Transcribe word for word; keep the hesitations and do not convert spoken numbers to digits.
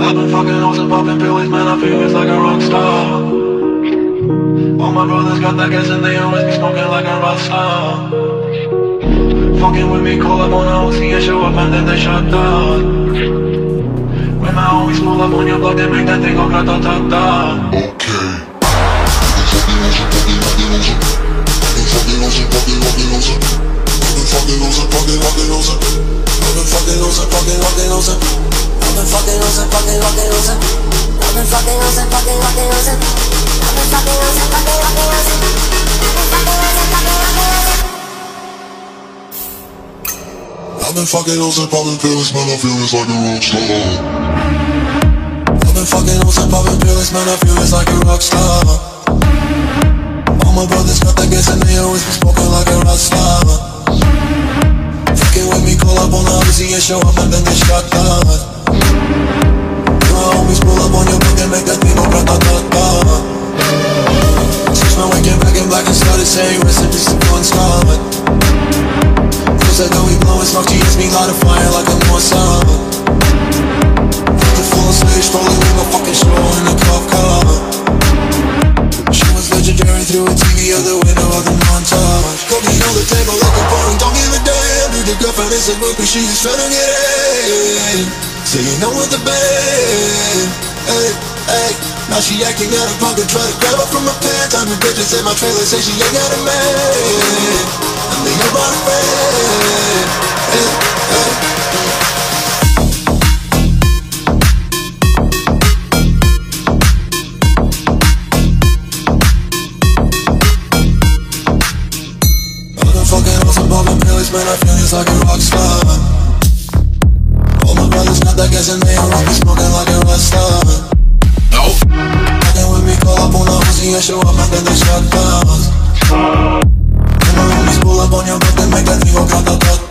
I've been fucking hoes and popping pills, man, I feel it's like a rock star. All my brothers got that gas and they always be smoking like a rock star. Fucking with me, call up on a O C and show up and then they shut down. When my homies pull up on your block, they make that thing go grata-ta-ta. Okay. I've been fucking hoes and popping pills, man, I feel it's like a rock star. I've been fucking hoes and popping pills, man, I feel it's like a rock star. All my brothers got that gas and they always be smoking like a rock star. Fucking with me, call up on the O C and show up and then they shut down. My homies pull up on your block and make that thing go grata-ta-ta. Switch my waking back in black and started saying recipes to one star. Said that we blowin' smoke, she hits me light a fire like a North Summer. The full stage, rolling with my fucking show in a cop car. She was legendary through a T V out the window of the montage. Cocaine on the table like a porn, don't give a damn. Dude, the girlfriend is a book, she just tryna get in. Say you know with the band. Hey, hey. Now she acting out of pocket, try to grab her from my pants. I'm the bitches in my trailer, say she ain't got a man. I'm the about a friend. Hey, hey. I've been fucking hoes and popping pills, man, I feel it's like a rock star. All my brothers got that gas and they always be smoking like a rock star. No. Fucking with me, call up on the O C and show up and then they shut down. Pull up on your block and make that thing go grata-ta-ta.